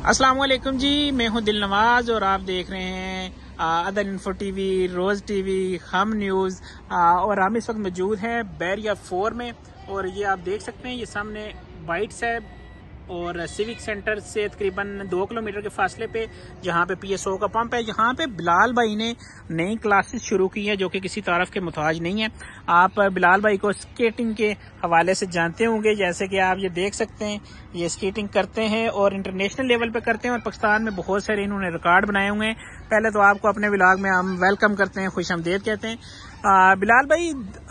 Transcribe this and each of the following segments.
السلام علیکم جی، میں ہوں دل نواز اور آپ دیکھ رہے ہیں ادر info TV, Roze TV, Hum news, اور ہم اس وقت موجود ہیں بیریا 4 میں، اور یہ آپ دیکھ سکتے ہیں، یہ سامنے بائٹس ہے اور سیوک سینٹر سے تقریباً 2 کلومیٹر کے فاصلے پہ جہاں پہ پی ایس او کا پمپ ہے، یہاں پہ بلال بھائی نے نئی کلاسز شروع کی ہیں جو کہ کسی تعارف کے محتاج نہیں ہیں۔ آپ بلال بھائی کو اسکیٹنگ کے حوالے سے جانتے ہوں گے، جیسے کہ آپ یہ دیکھ سکتے ہیں، یہ اسکیٹنگ کرتے ہیں اور انٹرنیشنل لیول پہ کرتے ہیں، اور پاکستان میں بہت سارے انہوں نے ریکارڈ بنائے ہوئے ہیں۔ پہلے تو آپ کو اپنے ولاگ میں ہم ویلکم کرتے ہیں، خوش آمدید کہتے ہیں۔ بلال بھائی،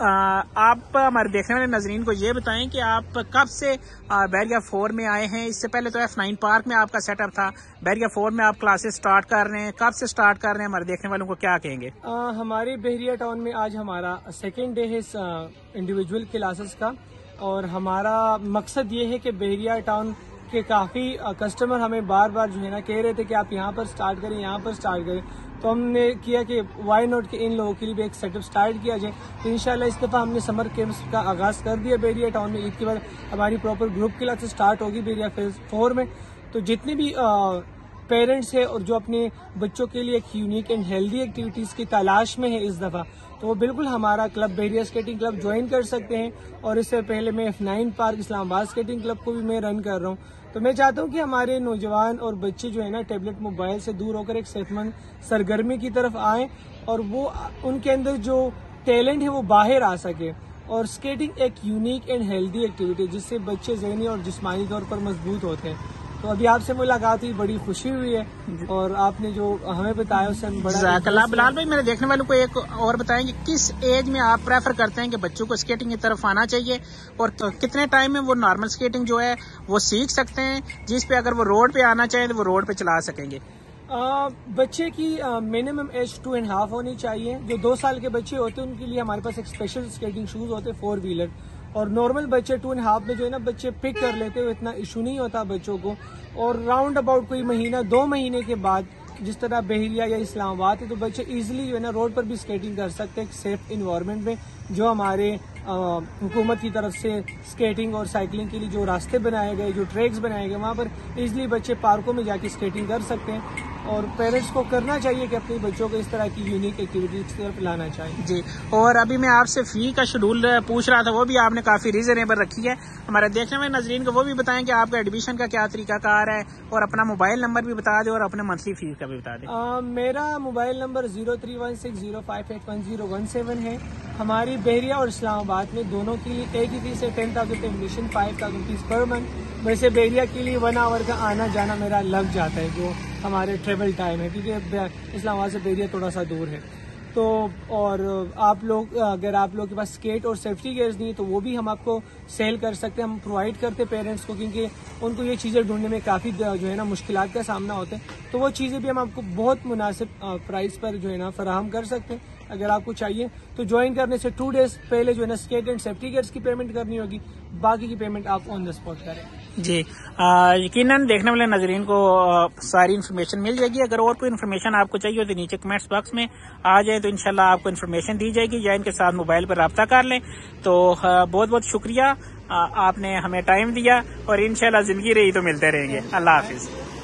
آپ ہمارے دیکھنے والے ناظرین کو یہ بتائیں کہ آپ کب سے بیریا 4 میں آئے ہیں؟ اس سے پہلے تو F9 پارک میں آپ کا سیٹ اپ تھا، بیریا 4 میں آپ کلاسز سٹارٹ کر رہے ہیں، کب سے سٹارٹ کر رہے ہیں؟ ہمارے دیکھنے والوں کو کیا کہیں گے؟ ہمارے بحریہ ٹاؤن میں آج ہمارا سیکنڈ ڈے ہے انڈیویجول کلاسز کا، اور ہمارا مقصد یہ ہے کہ بحریہ ٹاؤن کے کافی کسٹمر ہمیں بار بار جو ہے نا کہہ رہے تھے کہ آپ یہاں پر سٹارٹ کریں، یہاں پر سٹارٹ کریں، تو ہم نے کیا کہ وائی ناٹ کہ ان لوگوں کے لیے بھی ایک سیٹ اپ سٹارٹ کیا جائے۔ تو انشاءاللہ اس دفعہ ہم نے سمر کیمپس کا آغاز کر دیا بحریہ ٹاؤن میں۔ عید کے بعد ہماری پراپر گروپ کلاسز سٹارٹ ہوگی بحریہ فیز 4 میں۔ تو جتنے بھی پیرنٹس ہیں اور جو اپنے بچوں کے لیے ایک یونیک اینڈ ہیلدی ایکٹیویٹیز کی تلاش میں ہے اس دفعہ، تو وہ بالکل ہمارا کلب بحریہ اسکیٹنگ کلب جوائن کر سکتے ہیں۔ اور اس سے پہلے میں F9 پارک اسلام آباد اسکیٹنگ کلب کو بھی میں رن کر رہا ہوں۔ تو میں چاہتا ہوں کہ ہمارے نوجوان اور بچے جو ہے نا ٹیبلٹ موبائل سے دور ہو کر ایک صحت مند سرگرمی کی طرف آئیں، اور وہ ان کے اندر جو ٹیلنٹ ہے وہ باہر آ سکے۔ اور اسکیٹنگ ایک یونیک اینڈ ہیلدی ایکٹیویٹی جس سے بچے ذہنی اور جسمانی طور پر مضبوط ہوتے ہیں۔ تو ابھی آپ سے ملاقات ہوئی، بڑی خوشی ہوئی ہے، اور آپ نے جو ہمیں بتایا اس سے بڑا جزاک اللہ۔ بلال بھائی، میرے دیکھنے والوں کو ایک اور بتائیں کہ کس ایج میں آپ پریفر کرتے ہیں کہ بچوں کو اسکیٹنگ کی طرف آنا چاہیے، اور کتنے ٹائم میں وہ نارمل اسکیٹنگ جو ہے وہ سیکھ سکتے ہیں، جس پہ اگر وہ روڈ پہ آنا چاہیں تو وہ روڈ پہ چلا سکیں گے؟ بچے کی منیمم ایج 2.5 ہونی چاہیے۔ جو 2 سال کے بچے ہوتے ہیں ان کے لیے ہمارے پاس ایک اسپیشل اسکیٹنگ شوز ہوتے ہیں 4 ویلر، اور نارمل بچے 2.5 میں جو ہے نا بچے پک کر لیتے ہوئے اتنا ایشو نہیں ہوتا بچوں کو۔ اور راؤنڈ اباؤٹ کوئی مہینہ 2 مہینے کے بعد جس طرح بحریہ یا اسلام آباد ہے تو بچے ایزیلی جو ہے نا روڈ پر بھی اسکیٹنگ کر سکتے ہیں، ایک سیف انوائرمنٹ میں۔ جو ہمارے حکومت کی طرف سے اسکیٹنگ اور سائیکلنگ کے لیے جو راستے بنائے گئے، جو ٹریکس بنائے گئے، وہاں پر ایزیلی بچے پارکوں میں جا کے اسکیٹنگ کر سکتے ہیں۔ اور پیرنٹس کو کرنا چاہیے کہ اپنے بچوں کو اس طرح کی یونیک ایکٹیویٹیز کی طرف لانا چاہیے۔ جی، اور ابھی میں آپ سے فی کا شیڈول پوچھ رہا تھا، وہ بھی آپ نے کافی ریزنیبل رکھی ہے۔ ہمارے دیکھنے والے ناظرین کو وہ بھی بتائیں کہ آپ کا ایڈمیشن کا کیا طریقہ کار ہے، اور اپنا موبائل نمبر بھی بتا دیں اور اپنے منتھلی فیس کا بھی بتا دیں۔ میرا موبائل نمبر 0316058117 ہے۔ ہماری بحریہ اور اسلام آباد میں دونوں کے لیے ایک ہی فیس ہے، 10,000 ایڈمیشن، 5,000 فیس پر منتھ۔ ویسے بحریہ کے لیے 1 آور کا آنا جانا میرا لگ جاتا ہے، جو ہمارے ٹریول ٹائم ہے، کیونکہ اسلام آباد سے بحریہ تھوڑا سا دور ہے۔ تو اور آپ لوگ اگر آپ لوگ کے پاس اسکیٹ اور سیفٹی گیئرز نہیں تو وہ بھی ہم آپ کو سیل کر سکتے ہیں، ہم پرووائڈ کرتے پیرنٹس کو، کیونکہ ان کو یہ چیزیں ڈھونڈنے میں کافی جو ہے نا مشکلات کا سامنا ہوتا ہے۔ تو وہ چیزیں بھی ہم آپ کو بہت مناسب پرائز پر جو ہے نا فراہم کر سکتے ہیں۔ اگر آپ کو چاہیے تو جوائن کرنے سے 2 days پہلے جو ہے نا اسکیٹ اینڈ سیفٹی گیئرز کی پیمنٹ کرنی ہوگی، باقی کی پیمنٹ آپ آن دا اسپاٹ کریں۔ جی، یقیناً دیکھنے والے ناظرین کو ساری انفارمیشن مل جائے گی۔ اگر اور کوئی انفارمیشن آپ کو چاہیے ہو تو نیچے کمنٹس باکس میں آ جائے، تو انشاءاللہ آپ کو انفارمیشن دی جائے گی، یا ان کے ساتھ موبائل پر رابطہ کر لیں۔ تو بہت بہت شکریہ، آپ نے ہمیں ٹائم دیا، اور انشاءاللہ زندگی رہی تو ملتے رہیں گے۔ اللہ حافظ۔